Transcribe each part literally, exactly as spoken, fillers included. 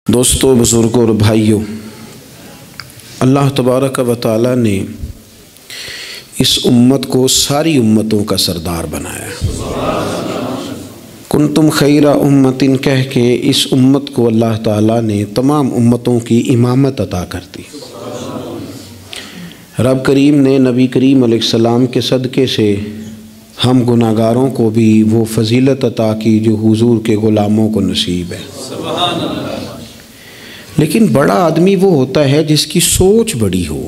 دوستو، بزرگوں اور بھائیوں، اللہ تبارک و تعالیٰ نے اس امت کو ساری امتوں کا سردار بنایا۔ کنتم خیر امت کہہ کے اس امت کو اللہ تعالیٰ نے تمام امتوں کی امامت عطا کر دی۔ رب کریم نے نبی کریم علیہ السلام کے صدقے سے ہم گناہگاروں کو بھی وہ فضیلت عطا کی جو حضور کے غلاموں کو نصیب ہے۔ لیکن بڑا آدمی وہ ہوتا ہے جس کی سوچ بڑی ہو،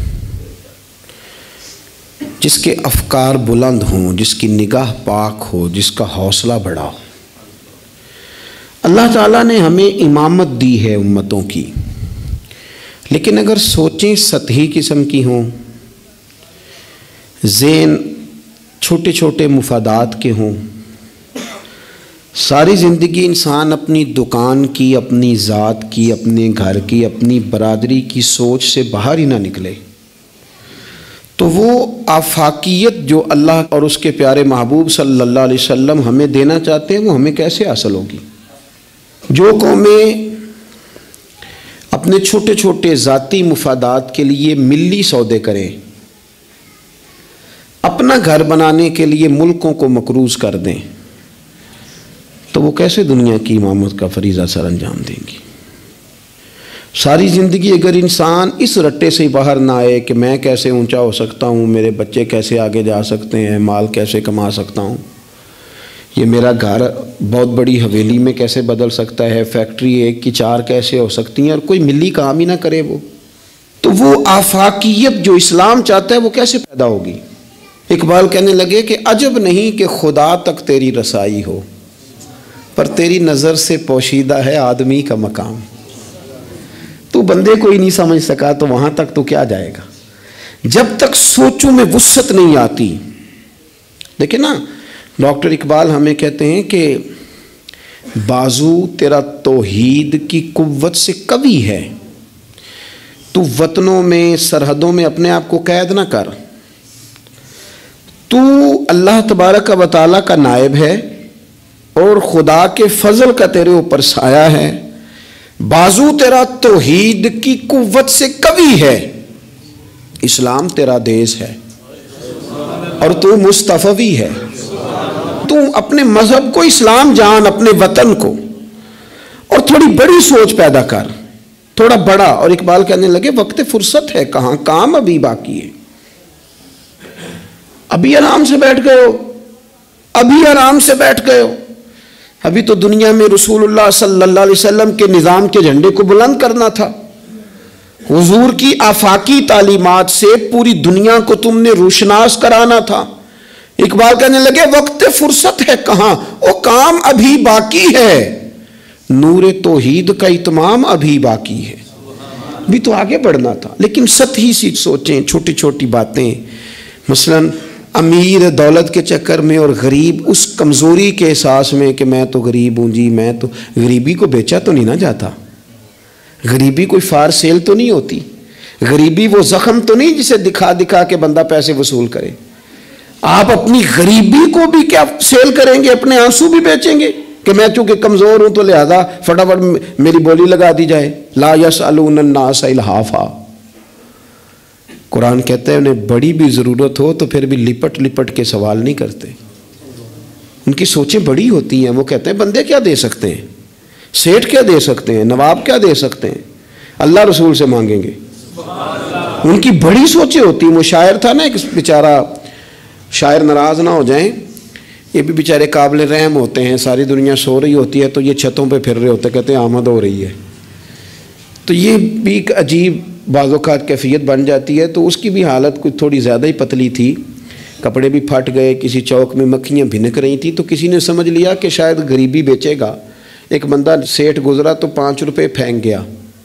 جس کے افکار بلند ہوں، جس کی نگاہ پاک ہو، جس کا حوصلہ بڑا ہو۔ اللہ تعالیٰ نے ہمیں امامت دی ہے امتوں کی، لیکن اگر سوچیں سطحی قسم کی ہوں، ذہن چھوٹے چھوٹے مفادات کے ہوں، ساری زندگی انسان اپنی دکان کی، اپنی ذات کی، اپنے گھر کی، اپنی برادری کی سوچ سے باہر ہی نہ نکلے، تو وہ آفاقیت جو اللہ اور اس کے پیارے محبوب صلی اللہ علیہ وسلم ہمیں دینا چاہتے ہیں وہ ہمیں کیسے حاصل ہوگی؟ جو قومیں اپنے چھوٹے چھوٹے ذاتی مفادات کے لیے ملی سودے کریں، اپنا گھر بنانے کے لیے ملکوں کو مقروض کر دیں، تو وہ کیسے دنیا کی امامت کا فریضہ سر انجام دیں گی؟ ساری زندگی اگر انسان اس رٹے سے باہر نہ آئے کہ میں کیسے اونچا ہو سکتا ہوں، میرے بچے کیسے آگے جا سکتے ہیں، مال کیسے کما سکتا ہوں، یہ میرا گھر بہت بڑی حویلی میں کیسے بدل سکتا ہے، فیکٹری ایک کی چار کیسے ہو سکتی ہیں، اور کوئی ملی کام ہی نہ کرے، وہ تو وہ آفاقیت جو اسلام چاہتا ہے وہ کیسے پیدا ہوگی؟ اقبال کہنے لگے کہ عجب نہیں کہ خدا تک تیری رسائی ہو، پر تیری نظر سے پوشیدہ ہے آدمی کا مقام۔ تو بندے کو ہی نہیں سمجھ سکا تو وہاں تک تو کیا جائے گا؟ جب تک سوچوں میں وسعت نہیں آتی۔ دیکھیں نا، ڈاکٹر اقبال ہمیں کہتے ہیں کہ بازو تیرا توحید کی قوت سے قوی ہے، تو وطنوں میں، سرحدوں میں اپنے آپ کو قید نہ کر، تو اللہ تبارک و تعالیٰ کا نائب ہے اور خدا کے فضل کا تیرے اوپر سایہ ہے، بازو تیرا توحید کی قوت سے قوی ہے، اسلام تیرا دیس ہے اور تو مصطفی ہے۔ تو اپنے مذہب کو اسلام جان، اپنے وطن کو، اور تھوڑی بڑی سوچ پیدا کر، تھوڑا بڑا۔ اور اقبال کہنے لگے وقت فرصت ہے کہاں، کام ابھی باقی ہے، ابھی آرام سے بیٹھ گئے ہو، ابھی آرام سے بیٹھ گئے ہو۔ ابھی تو دنیا میں رسول اللہ صلی اللہ علیہ وسلم کے نظام کے جھنڈے کو بلند کرنا تھا، حضور کی آفاقی تعلیمات سے پوری دنیا کو تم نے روشناس کرانا تھا۔ اقبال کہنے لگے وقت فرصت ہے کہاں، وہ کام ابھی باقی ہے، نور توحید کا اتمام ابھی باقی ہے، بھی تو آگے بڑھنا تھا۔ لیکن سطحی سی سوچیں، چھوٹی چھوٹی باتیں، مثلاً امیر دولت کے چکر میں اور غریب اس کمزوری کے احساس میں کہ میں تو غریب ہوں جی، میں تو، غریبی کو بیچا تو نہیں نہ جاتا، غریبی کوئی فار سیل تو نہیں ہوتی، غریبی وہ زخم تو نہیں جسے دکھا دکھا کے بندہ پیسے وصول کرے۔ آپ اپنی غریبی کو بھی کیا سیل کریں گے، اپنے آنسو بھی بیچیں گے کہ میں چونکہ کمزور ہوں تو لہذا فٹافٹ میری بولی لگا دی جائے۔ لا یسألون الناس الحافا، قرآن کہتا ہے انہیں بڑی بھی ضرورت ہو تو پھر بھی لپٹ لپٹ کے سوال نہیں کرتے، ان کی سوچیں بڑی ہوتی ہیں۔ وہ کہتے ہیں بندے کیا دے سکتے ہیں، سیٹھ کیا دے سکتے ہیں، نواب کیا دے سکتے ہیں، اللہ رسول سے مانگیں گے۔ ان کی بڑی سوچیں ہوتی ہیں۔ وہ شاعر تھا نا ایک بیچارہ، شاعر ناراض نہ ہو جائیں، یہ بھی بیچارے قابل رحم ہوتے ہیں، ساری دنیا سو رہی ہوتی ہے تو یہ چھتوں پہ پھر رہے ہوتے، کہتے ہیں آمد ہو رہی ہے، تو یہ بھی ایک عجیب بعض اوقات کیفیت بن جاتی ہے۔ تو اس کی بھی حالت کچھ تھوڑی زیادہ ہی پتلی تھی، کپڑے بھی پھٹ گئے، کسی چوک میں مکھیاں بھنک رہی تھیں، تو کسی نے سمجھ لیا کہ شاید غریبی بیچے گا۔ ایک بندہ سیٹھ گزرا تو پانچ روپے پھینک گیا،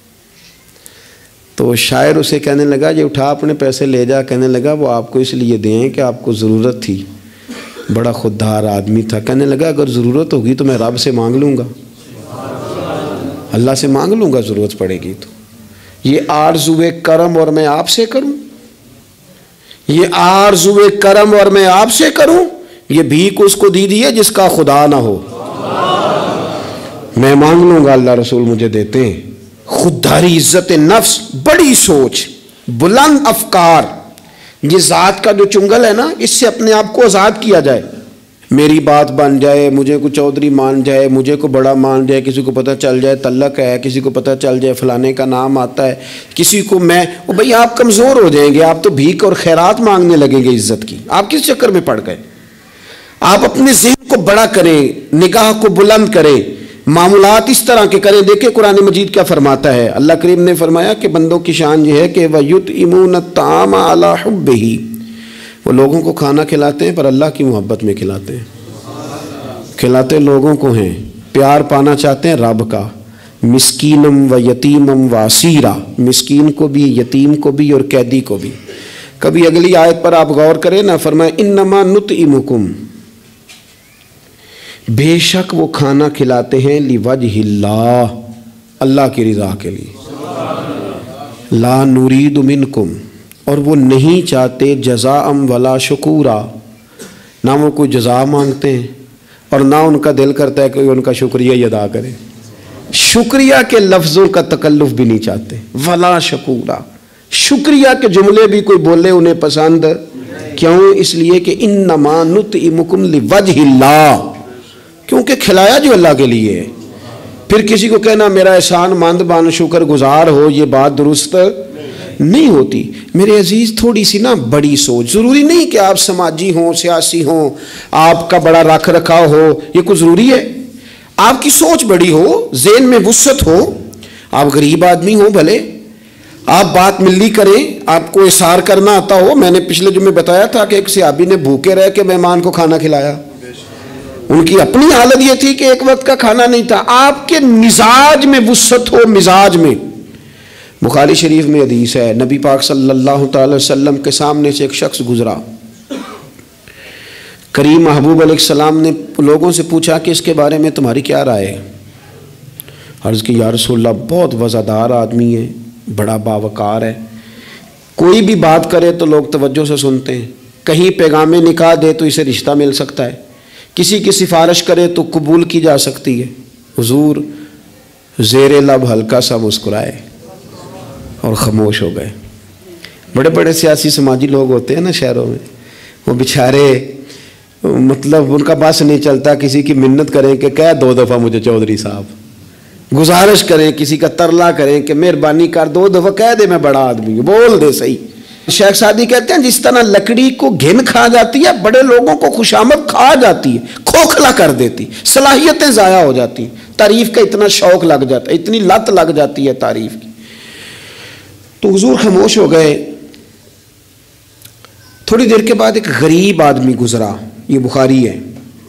تو شاعر اسے کہنے لگا یہ اٹھا اپنے پیسے لے جا، کہنے لگا وہ آپ کو اس لیے دیں کہ آپ کو ضرورت تھی، بڑا خوددار آدمی تھا۔ کہنے لگا اگر ضرورت ہوگی تو میں رب سے مانگ لوں گا، اللہ سے مانگ لوں گا ضرورت پڑے گی تو۔ یہ آرزوئے کرم اور میں آپ سے کروں، یہ آرزوئے کرم اور میں آپ سے کروں، یہ بھیک اس کو دی دی ہے جس کا خدا نہ ہو۔ میں مانگ لوں گا، اللہ رسول مجھے دیتے ہیں۔ خودداری، عزت نفس، بڑی سوچ، بلند افکار، یہ ذات کا جو چنگل ہے نا، اس سے اپنے آپ کو آزاد کیا جائے. میری بات بن جائے، مجھے کو چودھری مان جائے، مجھے کو بڑا مان جائے، کسی کو پتہ چل جائے تعلق ہے، کسی کو پتہ چل جائے فلانے کا نام آتا ہے، کسی کو میں او بھئی آپ کمزور ہو جائیں گے، آپ تو بھیک اور خیرات مانگنے لگیں گے عزت کی. آپ کس چکر میں پڑ گئے؟ آپ اپنے ذہن کو بڑا کریں، نگاہ کو بلند کریں، معاملات اس طرح کے کریں. دیکھیں قرآن مجید کیا فرماتا ہے. اللہ کریم نے فرمایا کہ بندوں کی شان یہ ہے کہ وَيُطْعِمُونَ الطَّعَامَ عَلَىٰ حُبِّهِ، وہ لوگوں کو کھانا کھلاتے ہیں پر اللہ کی محبت میں کھلاتے ہیں. کھلاتے لوگوں کو ہیں، پیار پانا چاہتے ہیں رب کا. مسکینم و یتیمم و اسیرا، مسکین کو بھی، یتیم کو بھی اور قیدی کو بھی. کبھی اگلی آیت پر آپ غور کریں نا، فرمایا انما نطعمکم، بے شک وہ کھانا کھلاتے ہیں لوجہ اللہ، اللہ کی رضا کے لیے. لا نرید منکم، اور وہ نہیں چاہتے جزاء ولا شکورا، نہ وہ کوئی جزا مانگتے ہیں اور نہ ان کا دل کرتا ہے کہ ان کا شکریہ ہی ادا کریں. شکریہ کے لفظوں کا تکلف بھی نہیں چاہتے. ولا شکورا، شکریہ کے جملے بھی کوئی بولے انہیں پسند کیوں؟ اس لیے کہ انما نطعمکم لوجہ اللہ، کیونکہ کھلایا جو اللہ کے لیے ہے. پھر کسی کو کہنا میرا احسان مند بان شکر گزار ہو، یہ بات درست نہیں ہوتی. میرے عزیز تھوڑی سی نا بڑی سوچ، ضروری نہیں کہ آپ سماجی ہوں، سیاسی ہوں، آپ کا بڑا رکھ رکھاؤ ہو، یہ کوئی ضروری ہے. آپ کی سوچ بڑی ہو، ذہن میں وسعت ہو، آپ غریب آدمی ہوں بھلے، آپ بات ملی کریں، آپ کو اثار کرنا آتا ہو. میں نے پچھلے جمعے بتایا تھا کہ ایک صحابی نے بھوکے رہ کے مہمان کو کھانا کھلایا. ان کی اپنی حالت یہ تھی کہ ایک وقت کا کھانا نہیں تھا. آپ کے مزاج میں وسعت ہو، مزاج میں. بخاری شریف میں حدیث ہے، نبی پاک صلی اللہ تعالی وسلم کے سامنے سے ایک شخص گزرا. کریم محبوب علیہ السلام نے لوگوں سے پوچھا کہ اس کے بارے میں تمہاری کیا رائے ہے؟ عرض کی یا رسول اللہ بہت وزادار آدمی ہے، بڑا باوقار ہے، کوئی بھی بات کرے تو لوگ توجہ سے سنتے ہیں، کہیں پیغام نکاح دے تو اسے رشتہ مل سکتا ہے، کسی کی سفارش کرے تو قبول کی جا سکتی ہے. حضور زیر لب ہلکا سا مسکرائے اور خاموش ہو گئے. بڑے بڑے سیاسی سماجی لوگ ہوتے ہیں نا شہروں میں، وہ بیچارے مطلب ان کا بس نہیں چلتا، کسی کی منت کریں کہ کہہ دو دفعہ مجھے چودھری صاحب، گزارش کریں، کسی کا ترلا کریں کہ مہربانی کر دو دفعہ کہہ دے میں بڑا آدمی ہوں، بول دے صحیح. شیخ سعدی کہتے ہیں جس طرح لکڑی کو گھن کھا جاتی ہے، بڑے لوگوں کو خوشامد کھا جاتی ہے، کھوکھلا کر دیتی، صلاحیتیں ضائع ہو جاتی ہیں، تعریف کا اتنا شوق لگ جاتا ہے، اتنی لت لگ جاتی ہے تعریف کی. تو حضور خاموش ہو گئے. تھوڑی دیر کے بعد ایک غریب آدمی گزرا، یہ بخاری ہے.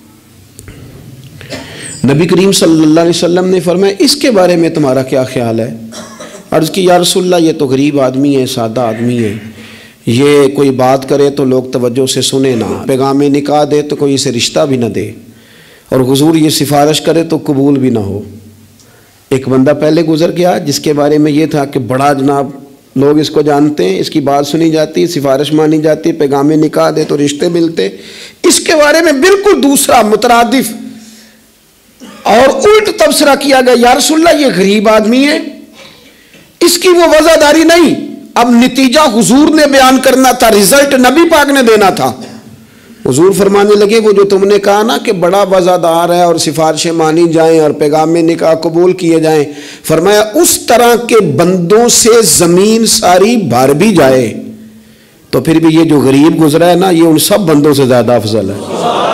نبی کریم صلی اللہ علیہ وسلم نے فرمایا اس کے بارے میں تمہارا کیا خیال ہے؟ عرض کی یا رسول اللہ یہ تو غریب آدمی ہے، سادہ آدمی ہے، یہ کوئی بات کرے تو لوگ توجہ سے سنے نہ، پیغام نکاح دے تو کوئی اسے رشتہ بھی نہ دے، اور حضور یہ سفارش کرے تو قبول بھی نہ ہو. ایک بندہ پہلے گزر گیا جس کے بارے میں یہ تھا کہ بڑا جناب لوگ اس کو جانتے ہیں، اس کی بات سنی جاتی، سفارش مانی جاتی، پیغام نکاح دے تو رشتے ملتے. اس کے بارے میں بالکل دوسرا مترادف اور الٹ تبصرہ کیا گیا، یا رسول اللہ یہ غریب آدمی ہے، اس کی وہ وزاداری نہیں. اب نتیجہ حضور نے بیان کرنا تھا، رزلٹ نبی پاک نے دینا تھا. حضور فرمانے لگے وہ جو تم نے کہا نا کہ بڑا وزادار ہے اور سفارشیں مانی جائیں اور پیغام نکاح قبول کیے جائیں، فرمایا اس طرح کے بندوں سے زمین ساری بھر بھی جائے تو پھر بھی یہ جو غریب گزرا ہے نا، یہ ان سب بندوں سے زیادہ افضل ہے.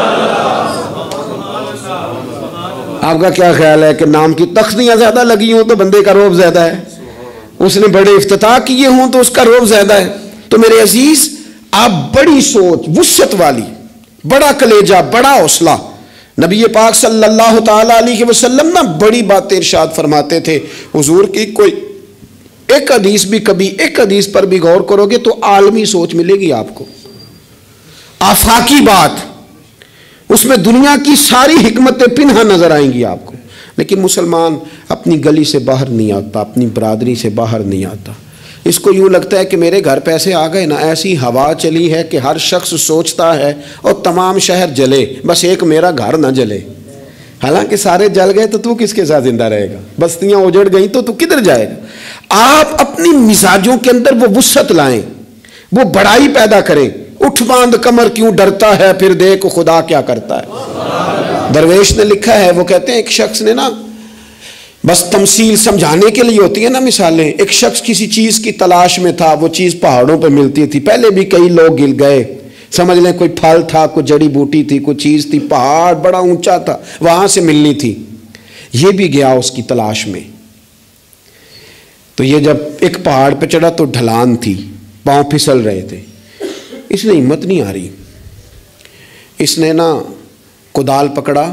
آپ کا کیا خیال ہے کہ نام کی تختیاں زیادہ لگی ہوں تو بندے کا روب زیادہ ہے، اس نے بڑے افتتاح کیے ہوں تو اس کا روب زیادہ ہے؟ تو میرے عزیز آپ بڑی سوچ، وسعت والی، بڑا کلیجہ، بڑا حوصلہ. نبی پاک صلی اللہ تعالی علیہ وسلم نا بڑی باتیں ارشاد فرماتے تھے. حضور کی کوئی ایک حدیث بھی، کبھی ایک حدیث پر بھی غور کرو گے تو عالمی سوچ ملے گی آپ کو، آفاقی بات، اس میں دنیا کی ساری حکمتیں پنہا نظر آئیں گی آپ کو. لیکن مسلمان اپنی گلی سے باہر نہیں آتا، اپنی برادری سے باہر نہیں آتا. اس کو یوں لگتا ہے کہ میرے گھر پیسے آ گئے نا، ایسی ہوا چلی ہے کہ ہر شخص سوچتا ہے اور تمام شہر جلے، بس ایک میرا گھر نہ جلے. حالانکہ سارے جل گئے تو تو کس کے ساتھ زندہ رہے گا؟ بستیاں اجڑ گئیں تو تو کدھر جائے گا؟ آپ اپنی مزاجوں کے اندر وہ وسعت لائیں، وہ بڑائی پیدا کریں۔ اٹھ باندھ کمر کیوں ڈرتا ہے، پھر دیکھ خدا کیا کرتا ہے۔ درویش نے لکھا ہے، وہ کہتے ہیں ایک شخص نے نا، بس تمثیل سمجھانے کے لیے ہوتی ہے نا مثالیں، ایک شخص کسی چیز کی تلاش میں تھا، وہ چیز پہاڑوں پہ ملتی تھی، پہلے بھی کئی لوگ گر گئے، سمجھ لیں کوئی پھل تھا، کوئی جڑی بوٹی تھی، کوئی چیز تھی، پہاڑ بڑا اونچا تھا، وہاں سے ملنی تھی، یہ بھی گیا اس کی تلاش میں۔ تو یہ جب ایک پہاڑ پہ چڑھا تو ڈھلان تھی، پاؤں پھسل رہے تھے، اس نے ہمت نہیں آ رہی، اس نے نا کدال پکڑا،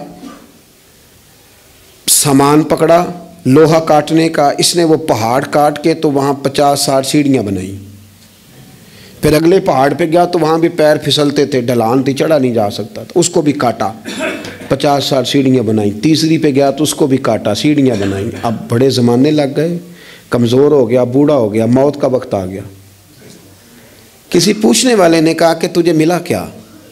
سامان پکڑا لوہا کاٹنے کا، اس نے وہ پہاڑ کاٹ کے تو وہاں پچاس ساٹھ سیڑھیاں بنائیں۔ پھر اگلے پہاڑ پہ گیا تو وہاں بھی پیر پھسلتے تھے، ڈھلان تھی، چڑھا نہیں جا سکتا تھا، اس کو بھی کاٹا، پچاس ساٹھ سیڑھیاں بنائیں۔ تیسری پہ گیا تو اس کو بھی کاٹا، سیڑھیاں بنائیں۔ اب بڑے زمانے لگ گئے، کمزور ہو گیا، بوڑھا ہو گیا، موت کا وقت آ گیا۔ کسی پوچھنے والے نے کہا کہ تجھے ملا کیا؟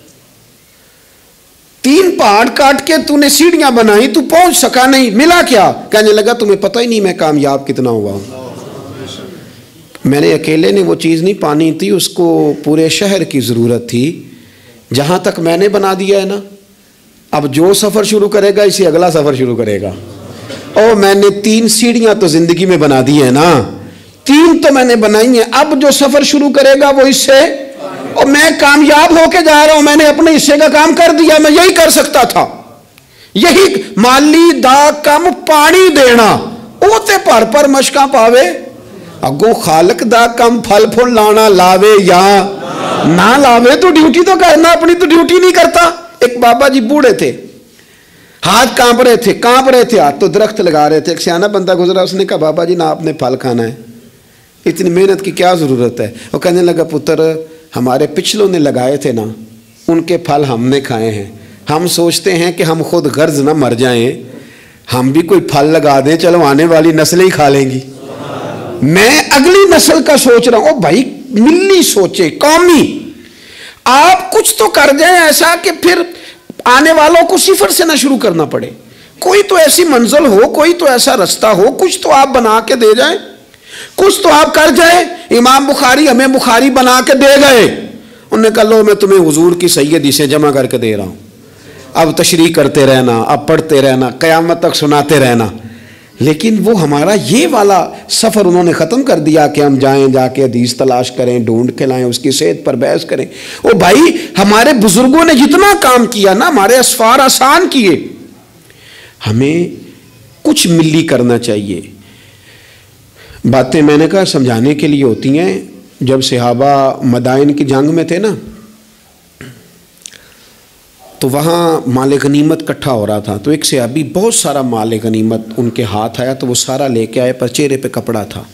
تین پہاڑ کاٹ کے تو نے سیڑھیاں بنائی، تو پہنچ سکا نہیں، ملا کیا؟ کہنے لگا تمہیں پتہ ہی نہیں میں کامیاب کتنا ہوا ہوں۔ میں نے اکیلے نے وہ چیز نہیں پانی تھی، اس کو پورے شہر کی ضرورت تھی، جہاں تک میں نے بنا دیا ہے نا، اب جو سفر شروع کرے گا اسی اگلا سفر شروع کرے گا۔ او میں نے تین سیڑھیاں تو زندگی میں بنا دی ہیں نا، تین تو میں نے بنائی ہیں، اب جو سفر شروع کرے گا وہ اس سے، اور میں کامیاب ہو کے جا رہا ہوں، میں نے اپنے حصے کا کام کر دیا، میں یہی کر سکتا تھا، یہی مالی دا کم پانی دینا، اوتے پر پر مشکاں پاوے، اگو خالق دا کم پھل پھل لانا، لاوے یا نہ لاوے تو ڈیوٹی تو کرنا، اپنی تو ڈیوٹی نہیں کرتا۔ ایک بابا جی بوڑھے تھے، ہاتھ کانپ رہے تھے، کانپ رہے تھے ہاتھ، تو درخت لگا رہے تھے، ایک سیانہ بندہ گزرا، اس نے کہا بابا جی نہ آپ نے پھل کھانا ہے، اتنی محنت کی کیا ضرورت ہے؟ وہ کہنے لگا پتر ہمارے پچھلوں نے لگائے تھے نا، ان کے پھل ہم نے کھائے ہیں، ہم سوچتے ہیں کہ ہم خود غرض نہ مر جائیں، ہم بھی کوئی پھل لگا دیں، چلو آنے والی نسلیں ہی کھا لیں گی، میں اگلی نسل کا سوچ رہا ہوں۔ بھائی ملی سوچے، قومی، آپ کچھ تو کر جائیں ایسا کہ پھر آنے والوں کو صفر سے نہ شروع کرنا پڑے، کوئی تو ایسی منزل ہو، کوئی تو ایسا رستہ ہو، کچھ تو آپ بنا کے دے جائیں، کچھ تو آپ کر جائیں۔ امام بخاری ہمیں بخاری بنا کے دے گئے، انہوں نے کہا لو میں تمہیں حضور کی سیدی سے جمع کر کے دے رہا ہوں، اب تشریح کرتے رہنا، اب پڑھتے رہنا، قیامت تک سناتے رہنا۔ لیکن وہ ہمارا یہ والا سفر انہوں نے ختم کر دیا کہ ہم جائیں، جا کے حدیث تلاش کریں، ڈھونڈ کے لائیں، اس کی صحت پر بحث کریں۔ او بھائی ہمارے بزرگوں نے جتنا کام کیا نا، ہمارے اسفار آسان کیے، ہمیں کچھ ملی کرنا چاہیے۔ باتیں میں نے کہا سمجھانے کے لیے ہوتی ہیں۔ جب صحابہ مدائن کی جنگ میں تھے نا، تو وہاں مال غنیمت کٹھا ہو رہا تھا، تو ایک صحابی بہت سارا مال غنیمت ان کے ہاتھ آیا، تو وہ سارا لے کے آئے، پر چہرے پہ کپڑا تھا،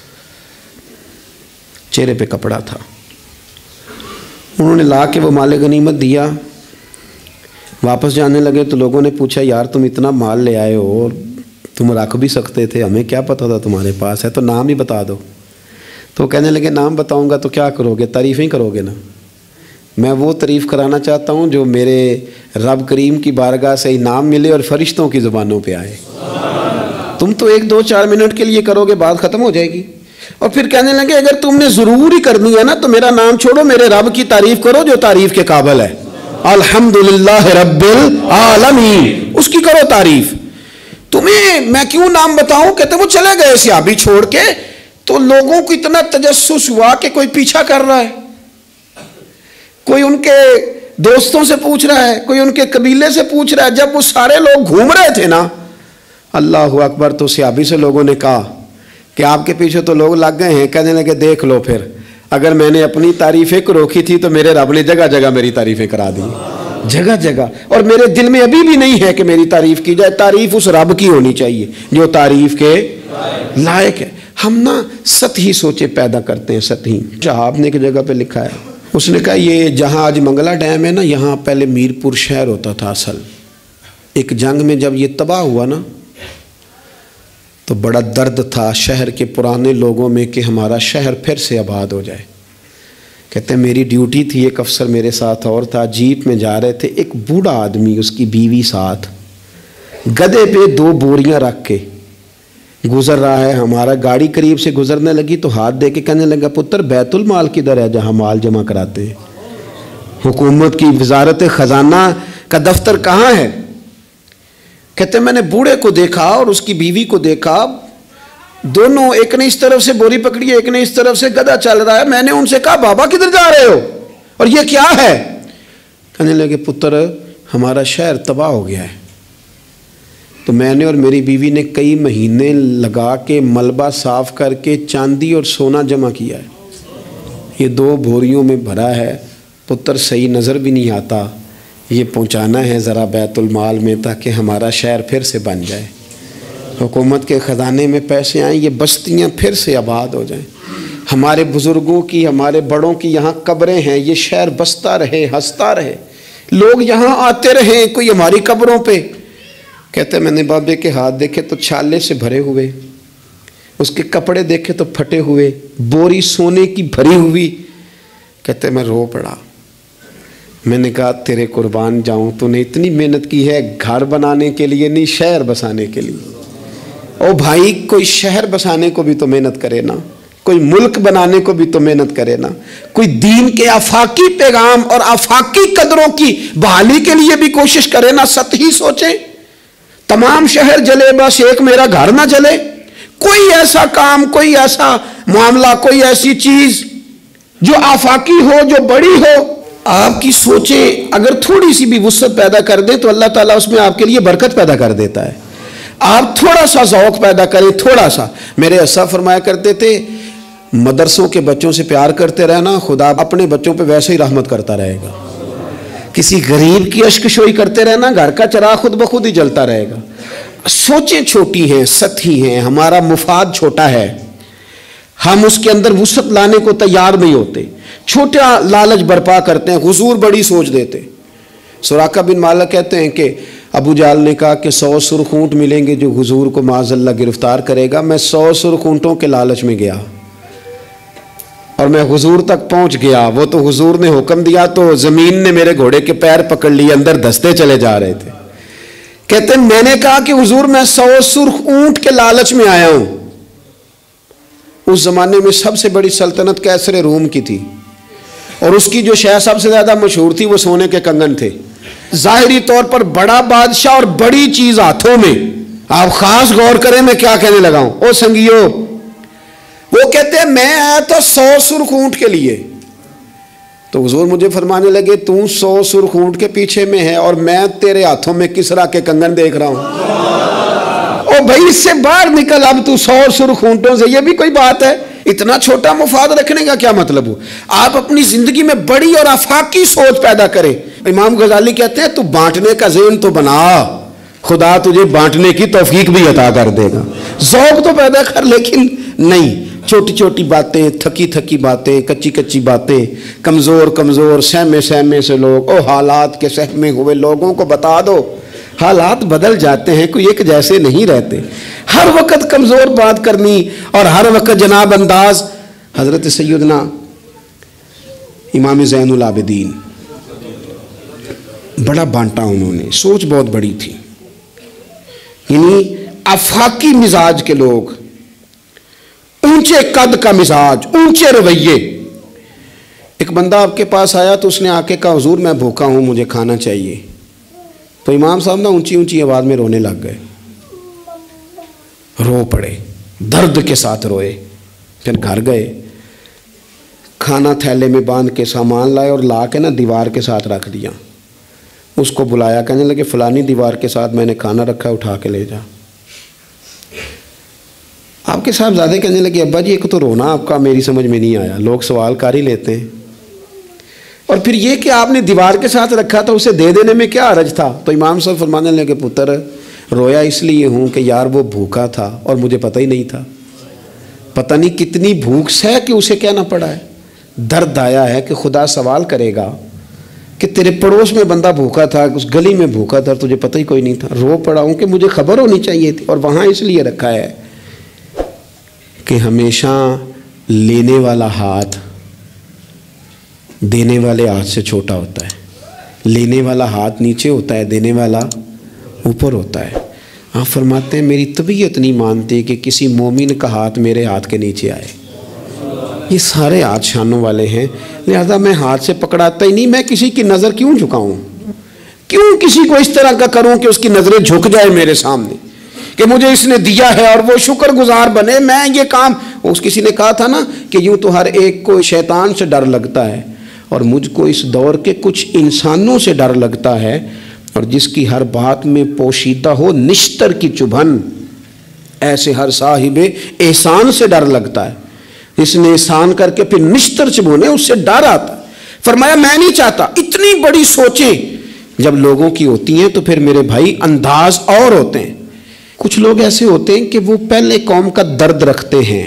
چہرے پہ کپڑا تھا۔ انہوں نے لا کے وہ مال غنیمت دیا، واپس جانے لگے تو لوگوں نے پوچھا یار تم اتنا مال لے آئے ہو، تم رکھ بھی سکتے تھے، ہمیں کیا پتہ تھا تمہارے پاس ہے، تو نام ہی بتا دو۔ تو کہنے لگے نام بتاؤں گا تو کیا کرو گے، تعریفیں کرو گے نا، میں وہ تعریف کرانا چاہتا ہوں جو میرے رب کریم کی بارگاہ سے انعام ملے اور فرشتوں کی زبانوں پہ آئے۔ تم تو ایک دو چار منٹ کے لیے کرو گے، بات ختم ہو جائے گی۔ اور پھر کہنے لگے اگر تم نے ضرور ہی کرنی ہے نا تو میرا نام چھوڑو، میرے رب کی تعریف کرو جو تعریف کے قابل ہے، الحمدللہ رب العالمین، اس کی کرو تعریف۔ تمہیں میں کیوں نام بتاؤں؟ کہتے وہ چلے گئے صحابی چھوڑ کے، تو لوگوں کو اتنا تجسس ہوا کہ کوئی پیچھا کر رہا ہے، کوئی ان کے دوستوں سے پوچھ رہا ہے، کوئی ان کے قبیلے سے پوچھ رہا ہے۔ جب وہ سارے لوگ گھوم رہے تھے نا، اللہ اکبر، تو صحابی سے لوگوں نے کہا کہ آپ کے پیچھے تو لوگ لگ گئے ہیں۔ کہنے لگے دیکھ لو پھر، اگر میں نے اپنی تعریفیں کو روکی تھی تو میرے رب نے جگہ جگہ میری تعریفیں کرا دی، جگہ جگہ، اور میرے دل میں ابھی بھی نہیں ہے کہ میری تعریف کی جائے۔ تعریف اس رب کی ہونی چاہیے جو تعریف کے لائق ہے۔ ہم نا سطحی سوچے پیدا کرتے ہیں، سطحی۔ شہاب نے ایک جگہ پہ لکھا ہے، اس نے کہا یہ جہاں آج منگلہ ڈیم ہے نا، یہاں پہلے میر پور شہر ہوتا تھا اصل۔ ایک جنگ میں جب یہ تباہ ہوا نا تو بڑا درد تھا شہر کے پرانے لوگوں میں کہ ہمارا شہر پھر سے آباد ہو جائے۔ کہتے ہیں میری ڈیوٹی تھی، ایک افسر میرے ساتھ اور تھا، جیپ میں جا رہے تھے، ایک بوڑھا آدمی، اس کی بیوی ساتھ، گدھے پہ دو بوریاں رکھ کے گزر رہا ہے ہمارا، گاڑی قریب سے گزرنے لگی تو ہاتھ دے کے کہنے لگا پتر بیت المال کدھر ہے جہاں مال جمع کراتے ہیں؟ حکومت کی وزارت خزانہ کا دفتر کہاں ہے؟ کہتے میں نے بوڑھے کو دیکھا اور اس کی بیوی کو دیکھا، دونوں، ایک نے اس طرف سے بوری پکڑی ہے، ایک نے اس طرف سے گدھا چل رہا ہے۔ میں نے ان سے کہا بابا کدھر جا رہے ہو اور یہ کیا ہے؟ کہنے لگے پتر ہمارا شہر تباہ ہو گیا ہے، تو میں نے اور میری بیوی نے کئی مہینے لگا کے ملبہ صاف کر کے چاندی اور سونا جمع کیا ہے، یہ دو بوریوں میں بھرا ہے، پتر صحیح نظر بھی نہیں آتا، یہ پہنچانا ہے ذرا بیت المال میں تاکہ ہمارا شہر پھر سے بن جائے، حکومت کے خزانے میں پیسے آئیں، یہ بستیاں پھر سے آباد ہو جائیں، ہمارے بزرگوں کی، ہمارے بڑوں کی یہاں قبریں ہیں، یہ شہر بستا رہے، ہنستا رہے، لوگ یہاں آتے رہیں، کوئی ہماری قبروں پہ۔ کہتے میں نے بابے کے ہاتھ دیکھے تو چھالے سے بھرے ہوئے، اس کے کپڑے دیکھے تو پھٹے ہوئے، بوری سونے کی بھری ہوئی۔ کہتے میں رو پڑا، میں نے کہا تیرے قربان جاؤں، تو نے اتنی محنت کی ہے گھر بنانے کے لیے نہیں، شہر بسانے کے لیے۔ او بھائی کوئی شہر بسانے کو بھی تو محنت کرے نا، کوئی ملک بنانے کو بھی تو محنت کرے نا، کوئی دین کے آفاقی پیغام اور آفاقی قدروں کی بحالی کے لیے بھی کوشش کرے نا، سطحی سوچیں تمام شہر جلے بس ایک میرا گھر نہ جلے۔ کوئی ایسا کام، کوئی ایسا معاملہ، کوئی ایسی چیز جو آفاقی ہو، جو بڑی ہو، آپ کی سوچیں اگر تھوڑی سی بھی وسعت پیدا کر دیں تو اللہ تعالیٰ اس میں آپ کے لیے برکت پیدا کر دیتا ہے۔ آپ تھوڑا سا ذوق پیدا کریں، تھوڑا سا۔ میرے اسا فرمایا کرتے تھے مدرسوں کے بچوں سے پیار کرتے رہنا، خدا اپنے بچوں پہ ویسے ہی رحمت کرتا رہے گا۔ کسی غریب کی اشک شوئی کرتے رہنا، گھر کا چراغ خود بخود ہی جلتا رہے گا۔ سوچیں چھوٹی ہیں، سطحی ہیں، ہمارا مفاد چھوٹا ہے، ہم اس کے اندر وسعت لانے کو تیار نہیں ہوتے، چھوٹا لالچ برپا کرتے ہیں، حضور بڑی سوچ دیتے۔ سراقہ بن مالک کہتے ہیں کہ ابو جہل نے کہا کہ سو سرخ اونٹ ملیں گے جو حضور کو معاذ اللہ گرفتار کرے گا، میں سو سرخ اونٹوں کے لالچ میں گیا اور میں حضور تک پہنچ گیا، وہ تو حضور نے حکم دیا تو زمین نے میرے گھوڑے کے پیر پکڑ لیے، اندر دستے چلے جا رہے تھے۔ کہتے ہیں میں نے کہا کہ حضور میں سو سرخ اونٹ کے لالچ میں آیا ہوں۔ اس زمانے میں سب سے بڑی سلطنت کیسر روم کی تھی اور اس کی جو شے سب سے زیادہ مشہور تھی وہ سونے کے کنگن تھے۔ ظاہری طور پر بڑا بادشاہ اور بڑی چیز ہاتھوں میں، آپ خاص غور کریں میں کیا کہنے لگا ہوں۔ او سنگیو، وہ کہتے ہیں میں آیا تھا سو سرخ اونٹ کے لیے، تو حضور مجھے فرمانے لگے تو سو سرخ اونٹ کے پیچھے میں ہے اور میں تیرے ہاتھوں میں کسرا کے کنگن دیکھ رہا ہوں۔ او بھائی اس سے باہر نکل، اب تو سو سرخ اونٹوں سے، یہ بھی کوئی بات ہے؟ اتنا چھوٹا مفاد رکھنے کا کیا مطلب ہو؟ آپ اپنی زندگی میں بڑی اور آفاقی سوچ پیدا کریں۔ امام غزالی کہتے ہیں تو بانٹنے کا ذہن تو بنا، خدا تجھے بانٹنے کی توفیق بھی عطا کر دے گا۔ ذوق تو پیدا کر، لیکن نہیں، چھوٹی چھوٹی باتیں، تھکی تھکی باتیں، کچی کچی باتیں، کمزور کمزور سہمے سہمے سے لوگ، او حالات کے سہمے ہوئے لوگوں کو بتا دو حالات بدل جاتے ہیں، کوئی ایک جیسے نہیں رہتے۔ ہر وقت کمزور بات کرنی اور ہر وقت جناب انداز۔ حضرت سیدنا امام زین العابدین بڑا بانٹا، انہوں نے سوچ بہت بڑی تھی، یعنی آفاقی مزاج کے لوگ، اونچے قد کا مزاج، اونچے رویے۔ ایک بندہ آپ کے پاس آیا تو اس نے آ کے کہا حضور میں بھوکا ہوں، مجھے کھانا چاہیے۔ تو امام صاحب نا اونچی اونچی آواز میں رونے لگ گئے، رو پڑے، درد کے ساتھ روئے۔ پھر گھر گئے، کھانا تھیلے میں باندھ کے سامان لائے اور لا کے نا دیوار کے ساتھ رکھ دیا۔ اس کو بلایا، کہنے لگے فلانی دیوار کے ساتھ میں نے کھانا رکھا، اٹھا کے لے جا۔ آپ کے صاحب زیادہ کہنے لگے ابا جی ایک تو رونا آپ کا میری سمجھ میں نہیں آیا، لوگ سوال کر ہی لیتے ہیں، اور پھر یہ کہ آپ نے دیوار کے ساتھ رکھا تھا اسے دے دینے میں کیا حرج تھا؟ تو امام صاحب فرمانے لگے پتر رویا اس لیے ہوں کہ یار وہ بھوکا تھا اور مجھے پتہ ہی نہیں تھا، پتہ نہیں کتنی بھوک سہ کہ اسے کہنا پڑا ہے، درد آیا ہے کہ خدا سوال کرے گا کہ تیرے پڑوس میں بندہ بھوکا تھا، اس گلی میں بھوکا تھا، تجھے پتہ ہی کوئی نہیں تھا۔ رو پڑا ہوں کہ مجھے خبر ہونی چاہیے تھی، اور وہاں اس لیے رکھا ہے کہ ہمیشہ لینے والا ہاتھ دینے والے ہاتھ سے چھوٹا ہوتا ہے، لینے والا ہاتھ نیچے ہوتا ہے، دینے والا اوپر ہوتا ہے۔ آپ فرماتے ہیں میری طبیعت نہیں مانتی کہ کسی مومن کا ہاتھ میرے ہاتھ کے نیچے آئے. یہ سارے ہاتھ شانوں والے ہیں، لہذا میں ہاتھ سے پکڑاتا ہی نہیں. میں کسی کی نظر کیوں جھکاؤں؟ کیوں کسی کو اس طرح کا کروں کہ اس کی نظریں جھک جائے میرے سامنے کہ مجھے اس نے دیا ہے اور وہ شکر گزار بنے. میں یہ کام، اس کسی نے کہا تھا نا کہ یوں تو ہر ایک کو شیطان سے ڈر لگتا ہے، اور مجھ کو اس دور کے کچھ انسانوں سے ڈر لگتا ہے، اور جس کی ہر بات میں پوشیدہ ہو نشتر کی چبھن، ایسے ہر صاحب احسان سے ڈر لگتا ہے. اس نے احسان کر کے پھر نشتر چبھونے، اس سے ڈر آتا. فرمایا میں نہیں چاہتا. اتنی بڑی سوچیں جب لوگوں کی ہوتی ہیں تو پھر میرے بھائی انداز اور ہوتے ہیں. کچھ لوگ ایسے ہوتے ہیں کہ وہ پہلے قوم کا درد رکھتے ہیں،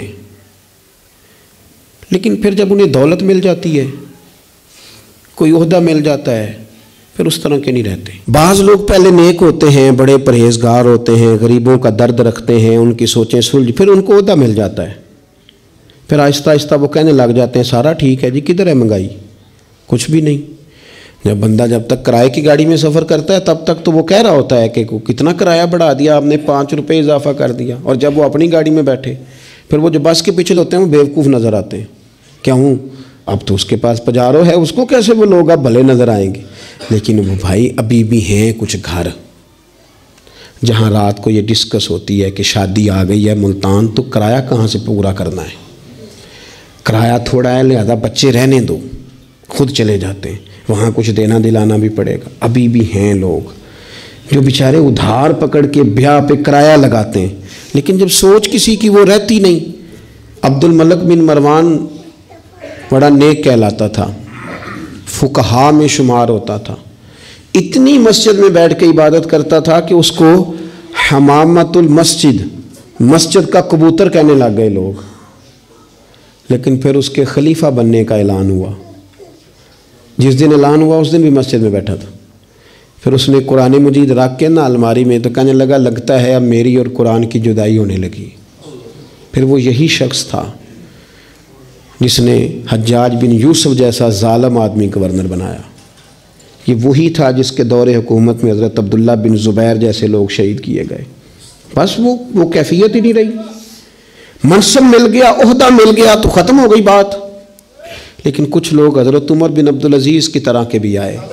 لیکن پھر جب انہیں دولت مل جاتی ہے، کوئی عہدہ مل جاتا ہے، پھر اس طرح کے نہیں رہتے. بعض لوگ پہلے نیک ہوتے ہیں، بڑے پرہیزگار ہوتے ہیں، غریبوں کا درد رکھتے ہیں، ان کی سوچیں سلجھ، پھر ان کو عہدہ مل جاتا ہے، پھر آہستہ آہستہ وہ کہنے لگ جاتے ہیں سارا ٹھیک ہے جی، کدھر ہے مہنگائی؟ کچھ بھی نہیں. جب بندہ جب تک کرائے کی گاڑی میں سفر کرتا ہے تب تک تو وہ کہہ رہا ہوتا ہے کہ کتنا کرایہ بڑھا دیا آپ نے، پانچ روپے اضافہ کر دیا. اور جب وہ اپنی گاڑی میں بیٹھے پھر وہ جو بس کے پیچھے ہوتے ہیں وہ بیوقوف نظر آتے ہیں. کیا ہوں اب تو اس کے پاس پجارو ہے، اس کو کیسے وہ لوگ اب بھلے نظر آئیں گے. لیکن وہ بھائی ابھی بھی ہیں کچھ گھر جہاں رات کو یہ ڈسکس ہوتی ہے کہ شادی آ گئی ہے ملتان تو کرایہ کہاں سے پورا کرنا ہے. کرایہ تھوڑا ہے لہذا بچے رہنے دو، خود چلے جاتے ہیں، وہاں کچھ دینا دلانا بھی پڑے گا. ابھی بھی ہیں لوگ جو بیچارے ادھار پکڑ کے بیاہ پہ کرایہ لگاتے ہیں، لیکن جب سوچ کسی کی وہ رہتی نہیں. عبد الملک بن مروان بڑا نیک کہلاتا تھا، فقہا میں شمار ہوتا تھا. اتنی مسجد میں بیٹھ کے عبادت کرتا تھا کہ اس کو حمامت المسجد، مسجد کا کبوتر کہنے لگ گئے لوگ. لیکن پھر اس کے خلیفہ بننے کا اعلان ہوا. جس دن اعلان ہوا اس دن بھی مسجد میں بیٹھا تھا. پھر اس نے قرآن مجید رکھ کے نا الماری میں تو کہنے لگا لگتا ہے اب میری اور قرآن کی جدائی ہونے لگی. پھر وہ یہی شخص تھا جس نے حجاج بن یوسف جیسا ظالم آدمی گورنر بنایا. یہ وہی تھا جس کے دور حکومت میں حضرت عبداللہ بن زبیر جیسے لوگ شہید کیے گئے. بس وہ وہ کیفیت ہی نہیں رہی. منصب مل گیا، عہدہ مل گیا تو ختم ہو گئی بات. لیکن کچھ لوگ حضرت عمر بن عبدالعزیز کی طرح کے بھی آئے،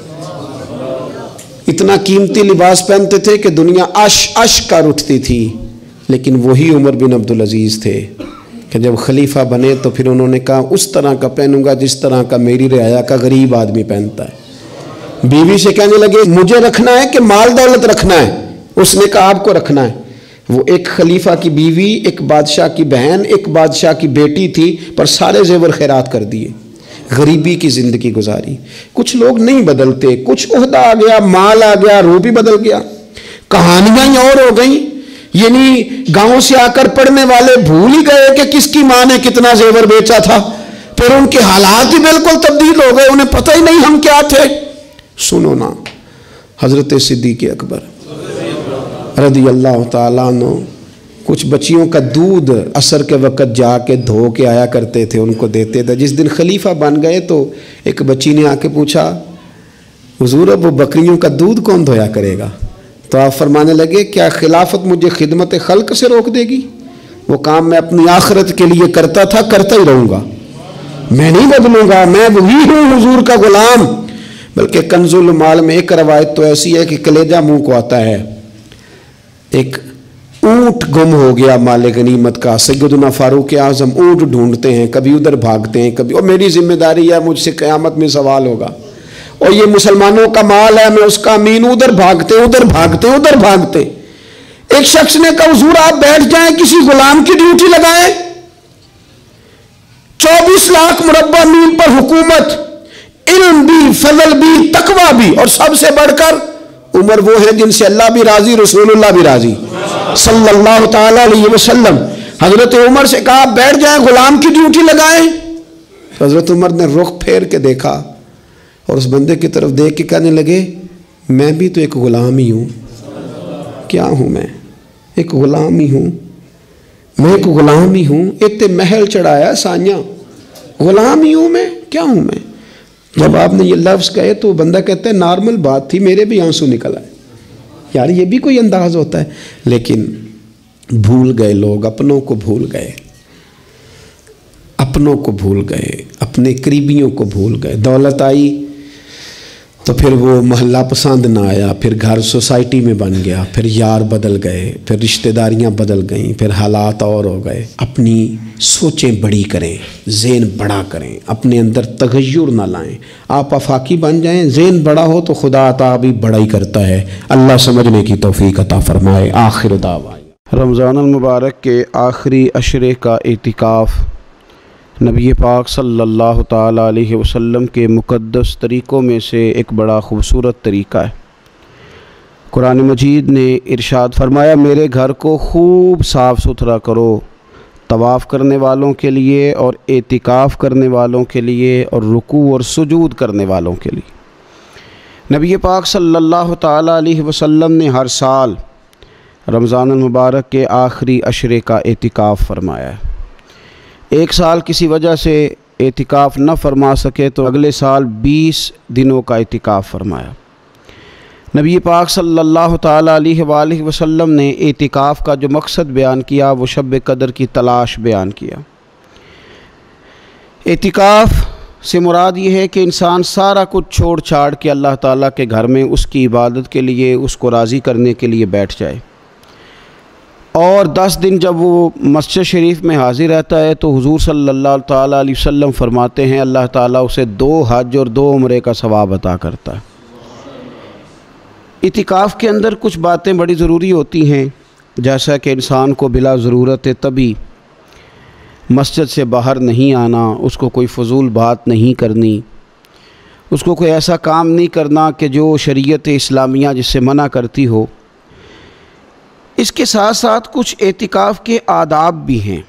اتنا قیمتی لباس پہنتے تھے کہ دنیا اش اش کر اٹھتی تھی. لیکن وہی عمر بن عبدالعزیز تھے کہ جب خلیفہ بنے تو پھر انہوں نے کہا اس طرح کا پہنوں گا جس طرح کا میری رعایا کا غریب آدمی پہنتا ہے. بیوی سے کہنے لگے مجھے رکھنا ہے کہ مال دولت رکھنا ہے؟ اس نے کہا آپ کو رکھنا ہے. وہ ایک خلیفہ کی بیوی، ایک بادشاہ کی بہن، ایک بادشاہ کی بیٹی تھی، پر سارے زیور خیرات کر دیے، غریبی کی زندگی گزاری. کچھ لوگ نہیں بدلتے، کچھ عہدہ آ گیا، مال آ گیا، روح بھی بدل گیا. کہانیاں ہی اور ہو گئیں. یعنی گاؤں سے آ کر پڑھنے والے بھول ہی گئے کہ کس کی ماں نے کتنا زیور بیچا تھا. پھر ان کے حالات ہی بالکل تبدیل ہو گئے، انہیں پتہ ہی نہیں ہم کیا تھے. سنو نا، حضرت صدیق اکبر رضی اللہ تعالیٰ عنہ کچھ بچیوں کا دودھ عصر کے وقت جا کے دھو کے آیا کرتے تھے، ان کو دیتے تھے. جس دن خلیفہ بن گئے تو ایک بچی نے آ کے پوچھا حضور اب وہ بکریوں کا دودھ کون دھویا کرے گا؟ تو آپ فرمانے لگے کیا خلافت مجھے خدمت خلق سے روک دے گی؟ وہ کام میں اپنی آخرت کے لیے کرتا تھا، کرتا ہی رہوں گا، میں نہیں بدلوں گا، میں وہی ہوں حضور کا غلام. بلکہ کنز المال میں ایک روایت تو ایسی ہے کہ کلیجہ منہ کو آتا ہے. ایک اونٹ گم ہو گیا مال غنیمت کا. سیدنا فاروق اعظم اونٹ ڈھونڈتے ہیں، کبھی ادھر بھاگتے ہیں، کبھی اور میری ذمہ داری ہے، مجھ سے قیامت میں سوال ہوگا، اور یہ مسلمانوں کا مال ہے، میں اس کا امین. ادھر بھاگتے ادھر بھاگتے ادھر بھاگتے. ایک شخص نے کہا حضور آپ بیٹھ جائیں، کسی غلام کی ڈیوٹی لگائیں. چوبیس لاکھ مربع میل پر حکومت، علم بھی، فضل بھی، تقوی بھی، اور سب سے بڑھ کر عمر وہ ہے جن سے اللہ بھی راضی، رسول اللہ بھی راضی صلی اللہ تعالی علیہ وسلم. حضرت عمر سے کہا بیٹھ جائیں، غلام کی ڈیوٹی لگائیں. تو حضرت عمر نے رخ پھیر کے دیکھا اور اس بندے کی طرف دیکھ کے کہنے لگے میں بھی تو ایک غلام ہی ہوں. کیا ہوں میں؟ ایک غلام ہی ہوں. میں ایک غلام ہی ہوں. اتنے محل چڑھایا سانیاں، غلام ہی ہوں میں. کیا ہوں میں؟ جب آپ نے یہ لفظ کہے تو بندہ کہتا ہے نارمل بات تھی، میرے بھی آنسو نکل آئے. यार ये भी कोई अंदाज़ होता है। लेकिन भूल गए लोग, अपनों को भूल गए, अपनों को भूल गए, अपने करीबियों को भूल गए। दौलत आई तो फिर वो मोहल्ला पसंद ना आया, फिर घर सोसाइटी में बन गया, फिर यार बदल गए, फिर रिश्तेदारियां बदल गईं, फिर हालात और हो गए। अपनी सोचें बड़ी करें, ज़हन बड़ा करें, अपने अंदर तगय्युर ना लाएं। आप आफाकी बन जाएं, ज़हन बड़ा हो तो खुदा अता भी बड़ा ही करता है। अल्लाह समझने की तौफीक अता फरमाए। आखिर दावा। रमज़ान अल मुबारक के आखिरी अशरे का एतिकाफ़ नबी पाक सल्लल्लाहु ताला अलैहि वसल्लम के मुक़द्दस तरीक़ों में से एक बड़ा ख़ूबसूरत तरीक़ा है। कुरान मजीद ने इरशाद फरमाया, मेरे घर को खूब साफ़ सुथरा करो, तवाफ़ करने वालों के लिए और एतिकाफ़ करने वालों के लिए और रुकू और सुजूद करने वालों के लिए। नबी पाक सल्लल्लाहु ताला अलैहि वसल्लम ने हर साल रमज़ान मुबारक के आखिरी अशरे का एतिकाफ़ फरमाया है। एक साल किसी वजह से एतिकाफ़ न फरमा सके तो अगले साल बीस दिनों का एतिकाफ़ फरमाया। नबी पाक सल्लल्लाहु ताला अलैहि वसल्लम ने एतिकाफ़ का जो मकसद बयान किया वो शब कदर की तलाश बयान किया। एतिकाफ़ से मुराद ये है कि इंसान सारा कुछ छोड़ छाड़ के अल्लाह ताला के घर में उसकी इबादत के लिए, उसको राज़ी करने के लिए बैठ जाए। और दस दिन जब वो मस्जिद शरीफ में हाज़िर रहता है तो हुज़ूर सल्लल्लाहु ताला अलैहि वसल्लम फरमाते हैं अल्लाह ताला उसे दो हज और दो उम्रे का सवाब अता करता है। इतिकाफ़ के अंदर कुछ बातें बड़ी ज़रूरी होती हैं, जैसा कि इंसान को बिला ज़रूरत है तभी मस्जिद से बाहर नहीं आना, उसको कोई फ़जूल बात नहीं करनी, उसको कोई ऐसा काम नहीं करना कि जो शरीयत इस्लामिया जिससे मना करती हो। इसके साथ साथ कुछ एतिकाफ़ के आदाब भी हैं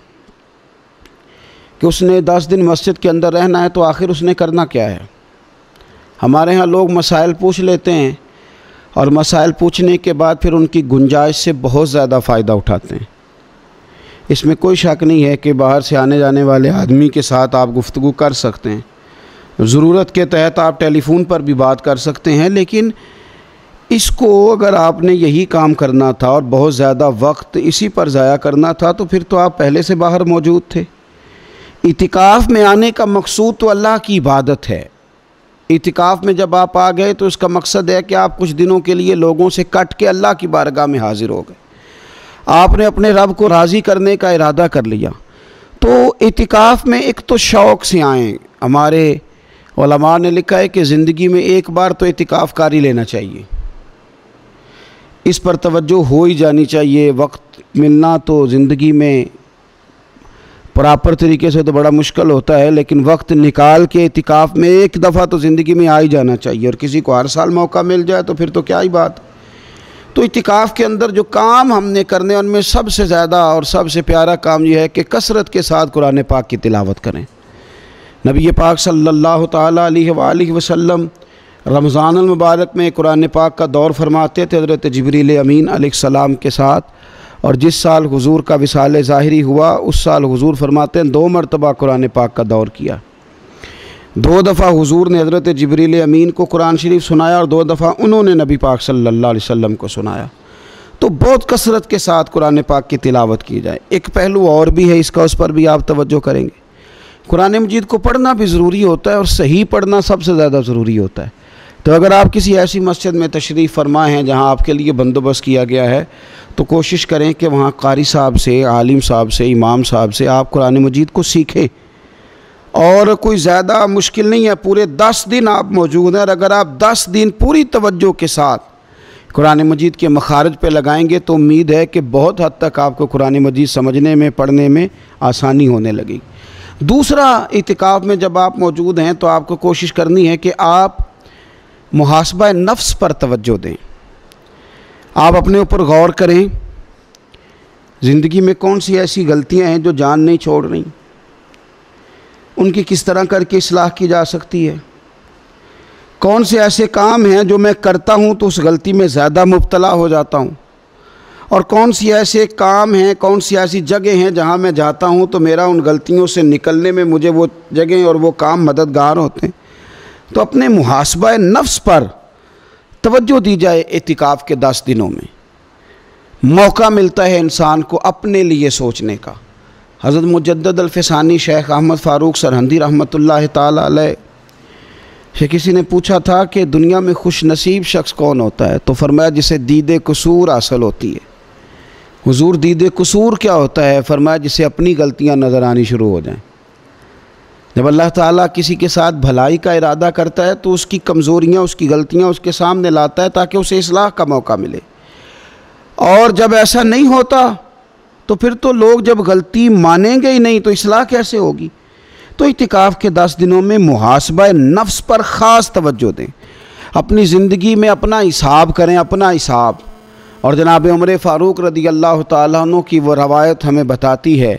कि उसने दस दिन मस्जिद के अंदर रहना है तो आखिर उसने करना क्या है। हमारे यहाँ लोग मसाइल पूछ लेते हैं और मसाइल पूछने के बाद फिर उनकी गुंजाइश से बहुत ज़्यादा फ़ायदा उठाते हैं। इसमें कोई शक नहीं है कि बाहर से आने जाने वाले आदमी के साथ आप गुफ्तगू कर सकते हैं, ज़रूरत के तहत आप टेलीफोन पर भी बात कर सकते हैं, लेकिन इसको अगर आपने यही काम करना था और बहुत ज़्यादा वक्त इसी पर ज़ाया करना था तो फिर तो आप पहले से बाहर मौजूद थे। इतिकाफ़ में आने का मकसूद तो अल्लाह की इबादत है। इतिकाफ़ में जब आप आ गए तो इसका मकसद है कि आप कुछ दिनों के लिए लोगों से कट के अल्लाह की बारगाह में हाज़िर हो गए, आपने अपने रब को राज़ी करने का इरादा कर लिया। तो इतिकाफ़ में एक तो शौक़ से आएँ। हमारे उलमा ने लिखा है कि ज़िंदगी में एक बार तो इतिकाफ़ कारी लेना चाहिए, इस पर तवज्जो हो ही जानी चाहिए। वक्त मिलना तो ज़िंदगी में प्रॉपर तरीके से तो बड़ा मुश्किल होता है, लेकिन वक्त निकाल के इतिकाफ़ में एक दफ़ा तो ज़िंदगी में आ ही जाना चाहिए। और किसी को हर साल मौका मिल जाए तो फिर तो क्या ही बात। तो इतिकाफ़ के अंदर जो काम हमने करने उनमें सबसे ज़्यादा और सबसे प्यारा काम यह है कि कसरत के साथ कुरान पाक की तिलावत करें। नबी पाक सल्लल्लाहु ताला अलैहि वसल्लम रमज़ान मुबारक में कुरान पाक का दौर फरमाते थे हज़रत जिब्रील अमीन अलैहिस्सलाम के साथ। और जिस साल हुजूर का विसाल ज़ाहिरी हुआ उस साल हुजूर फरमाते हैं दो मरतबा कुरान पाक का दौर किया। दो दफ़ा हुजूर ने हज़रत जिब्रील अमीन को कुरान शरीफ सुनाया और दो दफ़ा उन्होंने नबी पाक सल्लल्लाहु अलैहि वसल्लम को सुनाया। तो बहुत कसरत के साथ कुरान पाक की तिलावत की जाए। एक पहलू और भी है इसका, उस पर भी आप तवज्जो करेंगे। कुरान मजीद को पढ़ना भी ज़रूरी होता है और सही पढ़ना सबसे ज़्यादा ज़रूरी होता है। तो अगर आप किसी ऐसी मस्जिद में तशरीफ़ फरमा हैं जहां आपके लिए बंदोबस्त किया गया है तो कोशिश करें कि वहां कारी साहब से, आलिम साहब से, इमाम साहब से आप कुरान मजीद को सीखें। और कोई ज़्यादा मुश्किल नहीं है, पूरे दस दिन आप मौजूद हैं और अगर आप दस दिन पूरी तवज्जो के साथ कुरान मजीद के मखारज पे लगाएंगे तो उम्मीद है कि बहुत हद तक आपको कुरान मजीद समझने में, पढ़ने में आसानी होने लगेगी। दूसरा, इतिकाफ़ में जब आप मौजूद हैं तो आपको कोशिश करनी है कि आप मुहासबा नफ्स पर तवज्जो दें। आप अपने ऊपर गौर करें, ज़िंदगी में कौन सी ऐसी गलतियां हैं जो जान नहीं छोड़ रही, उनकी किस तरह करके इस्लाह की जा सकती है। कौन से ऐसे काम हैं जो मैं करता हूं तो उस गलती में ज़्यादा मुब्तला हो जाता हूं, और कौन सी ऐसे काम हैं, कौन सी ऐसी जगह हैं जहां मैं जाता हूं तो मेरा उन गलतियों से निकलने में मुझे वो जगह और वो काम मददगार होते हैं। तो अपने मुहासबा नफ्स पर توجہ دی جائے اعتکاف کے دس دنوں میں، موقع ملتا ہے انسان کو اپنے لیے سوچنے کا۔ حضرت مجدد الفسانی شیخ احمد فاروق سرہندی رحمۃ اللہ تعالی علیہ سے کسی نے پوچھا تھا کہ دنیا میں خوش نصیب شخص کون ہوتا ہے؟ تو فرمایا جسے دید قصور حاصل ہوتی ہے۔ حضور دید قصور کیا ہوتا ہے؟ فرمایا جسے اپنی غلطیاں نظر آنی شروع ہو جائیں۔ جب اللہ تعالیٰ کسی کے ساتھ بھلائی کا ارادہ کرتا ہے تو اس کی کمزوریاں، اس کی غلطیاں اس کے سامنے لاتا ہے تاکہ اسے اصلاح کا موقع ملے، اور جب ایسا نہیں ہوتا تو پھر تو لوگ جب غلطی مانیں گے ہی نہیں تو اصلاح کیسے ہوگی؟ تو اعتکاف کے دس دنوں میں محاسبہ نفس پر خاص توجہ دیں، اپنی زندگی میں اپنا حساب کریں، اپنا حساب۔ اور جناب عمر فاروق رضی اللہ تعالیٰ عنہ کی وہ روایت ہمیں بتاتی ہے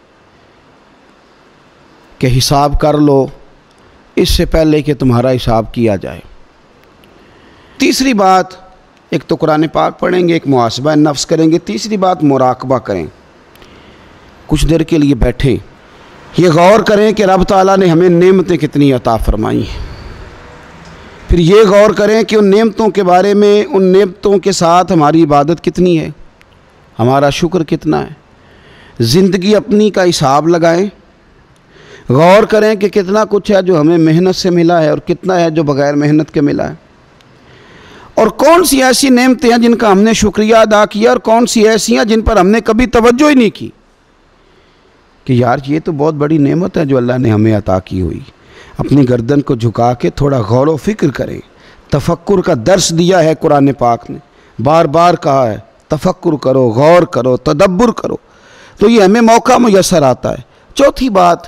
کہ حساب کر لو اس سے پہلے کہ تمہارا حساب کیا جائے۔ تیسری بات، ایک تو قرآن پاک پڑھیں گے، ایک محاسبہ نفس کریں گے، تیسری بات مراقبہ کریں۔ کچھ دیر کے لیے بیٹھیں، یہ غور کریں کہ رب تعالیٰ نے ہمیں نعمتیں کتنی عطا فرمائی ہیں، پھر یہ غور کریں کہ ان نعمتوں کے بارے میں، ان نعمتوں کے ساتھ ہماری عبادت کتنی ہے، ہمارا شکر کتنا ہے۔ زندگی اپنی کا حساب لگائیں، غور کریں کہ کتنا کچھ ہے جو ہمیں محنت سے ملا ہے اور کتنا ہے جو بغیر محنت کے ملا ہے، اور کون سی ایسی نعمتیں ہیں جن کا ہم نے شکریہ ادا کیا اور کون سی ایسی ہیں جن پر ہم نے کبھی توجہ ہی نہیں کی کہ یار یہ تو بہت بڑی نعمت ہے جو اللہ نے ہمیں عطا کی ہوئی۔ اپنی گردن کو جھکا کے تھوڑا غور و فکر کریں۔ تفکر کا درس دیا ہے قرآن پاک نے، بار بار کہا ہے تفکر کرو، غور کرو، تدبر کرو، تو یہ ہمیں موقع میسر آتا ہے۔ چوتھی بات،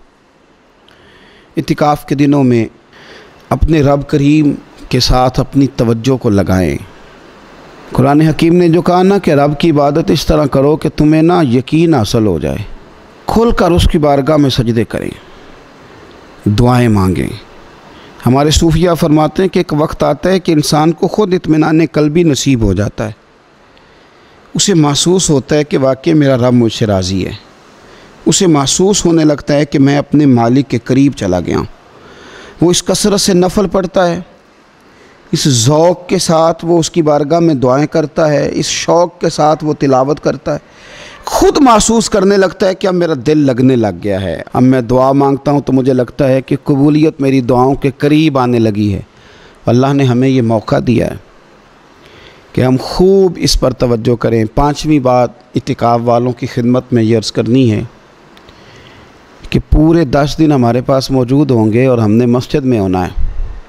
اعتکاف کے دنوں میں اپنے رب کریم کے ساتھ اپنی توجہ کو لگائیں۔ قرآن حکیم نے جو کہا نا کہ رب کی عبادت اس طرح کرو کہ تمہیں نا یقین حاصل ہو جائے، کھل کر اس کی بارگاہ میں سجدے کریں، دعائیں مانگیں۔ ہمارے صوفیہ فرماتے ہیں کہ ایک وقت آتا ہے کہ انسان کو خود اطمینان قلبی نصیب ہو جاتا ہے، اسے محسوس ہوتا ہے کہ واقعی میرا رب مجھ سے راضی ہے، اسے محسوس ہونے لگتا ہے کہ میں اپنے مالک کے قریب چلا گیا ہوں۔ وہ اس کثرت سے نفل پڑھتا ہے، اس ذوق کے ساتھ وہ اس کی بارگاہ میں دعائیں کرتا ہے، اس شوق کے ساتھ وہ تلاوت کرتا ہے، خود محسوس کرنے لگتا ہے کہ اب میرا دل لگنے لگ گیا ہے، اب میں دعا مانگتا ہوں تو مجھے لگتا ہے کہ قبولیت میری دعاؤں کے قریب آنے لگی ہے۔ اللہ نے ہمیں یہ موقع دیا ہے کہ ہم خوب اس پر توجہ کریں۔ پانچویں بات اعتکاف والوں کی خدمت میں یہ عرض کرنی ہے کہ پورے دس دن ہمارے پاس موجود ہوں گے اور ہم نے مسجد میں ہونا ہے،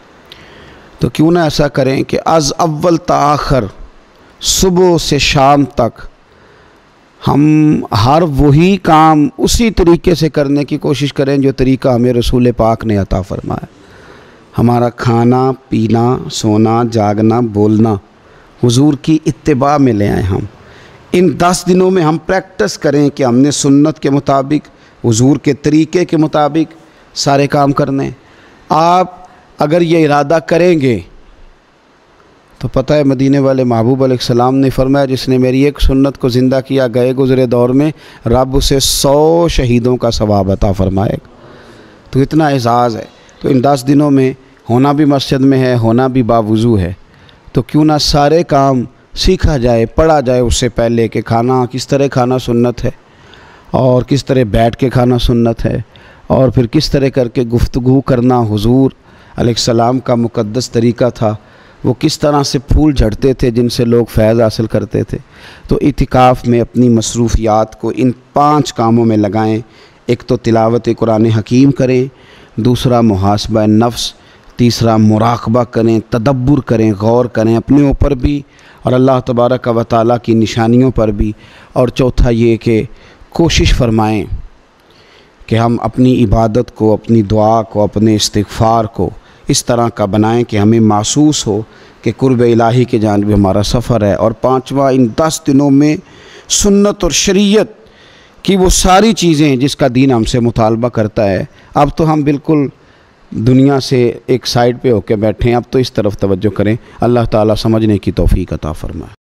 تو کیوں نہ ایسا کریں کہ از اول تا آخر، صبح سے شام تک ہم ہر وہی کام اسی طریقے سے کرنے کی کوشش کریں جو طریقہ ہمیں رسول پاک نے عطا فرمایا۔ ہمارا کھانا پینا، سونا جاگنا، بولنا حضور کی اتباع میں لے آئیں۔ ہم ان دس دنوں میں ہم پریکٹس کریں کہ ہم نے سنت کے مطابق، حضور کے طریقے کے مطابق سارے کام کرنے۔ آپ اگر یہ ارادہ کریں گے تو پتہ ہے مدینے والے محبوب علیہ السلام نے فرمایا جس نے میری ایک سنت کو زندہ کیا گئے گزرے دور میں رب اسے سو شہیدوں کا ثواب عطا فرمائے گا۔ تو اتنا اعزاز ہے۔ تو ان دس دنوں میں ہونا بھی مسجد میں ہے، ہونا بھی باوضو ہے، تو کیوں نہ سارے کام سیکھا جائے، پڑھا جائے اس سے پہلے کہ کھانا کس طرح کھانا سنت ہے، اور کس طرح بیٹھ کے کھانا سنت ہے، اور پھر کس طرح کر کے گفتگو کرنا حضور علیہ السلام کا مقدس طریقہ تھا، وہ کس طرح سے پھول جھڑتے تھے جن سے لوگ فیض حاصل کرتے تھے۔ تو اعتکاف میں اپنی مصروفیات کو ان پانچ کاموں میں لگائیں۔ ایک تو تلاوت قرآن حکیم کریں، دوسرا محاسبہ نفس، تیسرا مراقبہ کریں، تدبر کریں، غور کریں اپنے اوپر بھی اور اللہ تبارک و تعالیٰ کی نشانیوں پر بھی، اور چوتھا یہ کہ کوشش فرمائیں کہ ہم اپنی عبادت کو، اپنی دعا کو، اپنے استغفار کو اس طرح کا بنائیں کہ ہمیں محسوس ہو کہ قرب الہی کے جانب ہمارا سفر ہے۔ اور پانچواں، ان دس دنوں میں سنت اور شریعت کی وہ ساری چیزیں جس کا دین ہم سے مطالبہ کرتا ہے، اب تو ہم بالکل دنیا سے ایک سائیڈ پہ ہو کے بیٹھیں، اب تو اس طرف توجہ کریں۔ اللہ تعالیٰ سمجھنے کی توفیق عطا فرمائے۔